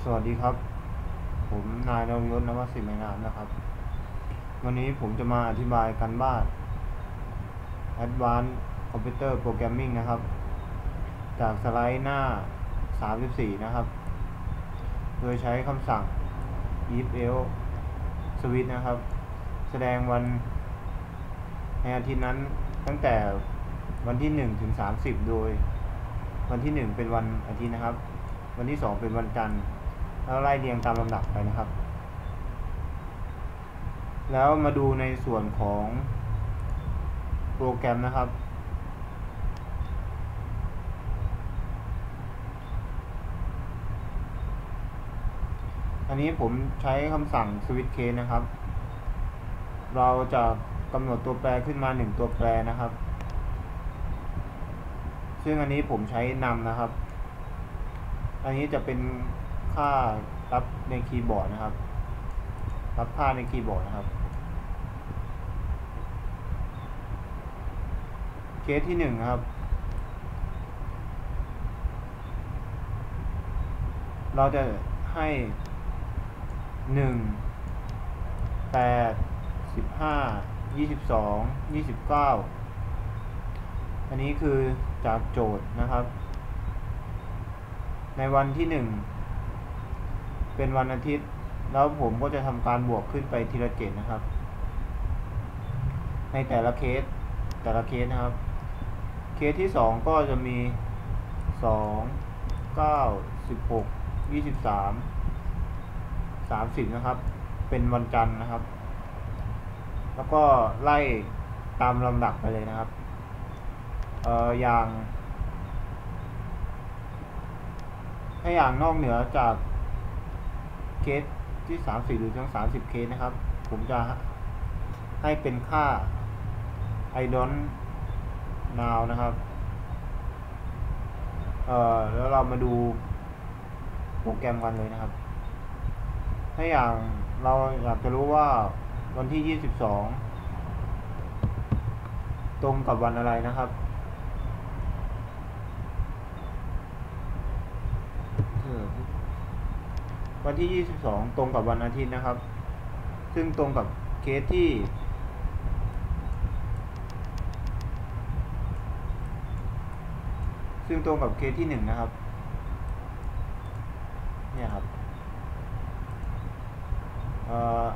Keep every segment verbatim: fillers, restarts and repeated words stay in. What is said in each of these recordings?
วัสดีครับผมนายนรยศ นวสิทธิ์ ไมนามนะครับวันนี้ผมจะมาอธิบายการบ้าน Advanced Computer Programming นะครับจากสไลด์หน้าสามสิบสี่นะครับโดยใช้คำสั่ง if else switch นะครับแสดงวันในอาทิตย์นั้นตั้งแต่วันที่หนึ่งถึงสามสิบโดยวันที่หนึ่งเป็นวันอาทิตย์นะครับวันที่สองเป็นวันจันทร์แล้วไล่เรียงตามลำดับไปนะครับแล้วมาดูในส่วนของโปรแกรมนะครับอันนี้ผมใช้คำสั่ง switch case นะครับเราจะกำหนดตัวแปรขึ้นมาหนึ่งตัวแปรนะครับซึ่งอันนี้ผมใช้นำนะครับอันนี้จะเป็นค่ารับในคีย์บอร์ดนะครับรับค่าในคีย์บอร์ดนะครับเคสที่หนึ่งครับเราจะให้หนึ่ง แปด สิบห้า ยี่สิบสอง ยี่สิบเก้าอันนี้คือจากโจทย์นะครับในวันที่หนึ่งเป็นวันอาทิตย์แล้วผมก็จะทำการบวกขึ้นไปทีละเจ็ดนะครับในแต่ละเคสแต่ละเคสนะครับเคสที่สองก็จะมีสอง เก้า สิบหก ยี่สิบสาม สามสิบนะครับเป็นวันจันทร์นะครับแล้วก็ไล่ตามลำดับไปเลยนะครับเอ่ออย่างถ้าอย่างนอกเหนือจากเคสที่สามสิบหรือทั้งสามสิบเคสนะครับผมจะให้เป็นค่า I don't now นะครับเอ่อแล้วเรามาดูโปรแกรมกันเลยนะครับถ้าอย่างเราอยากจะรู้ว่าวันที่ยี่สิบสองตรงกับวันอะไรนะครับวันที่ยี่สิบสองตรงกับวันอาทิตย์นะครับซึ่งตรงกับเคสที่ซึ่งตรงกับเคสที่หนึ่งนะครับเนี่ยครับเอ่อ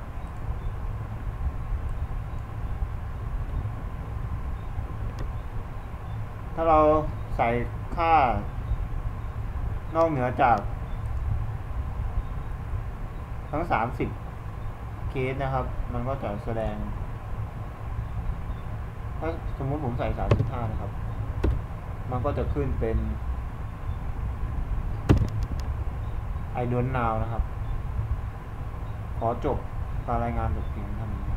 ถ้าเราใส่ค่านอกเหนือจากทั้งสามสิบเคสนะครับมันก็จะแสดงถ้าสมมุติผมใส่สามสิบห้านะครับมันก็จะขึ้นเป็น I don't now นะครับขอจบการรายงานแต่เพียงเท่านี้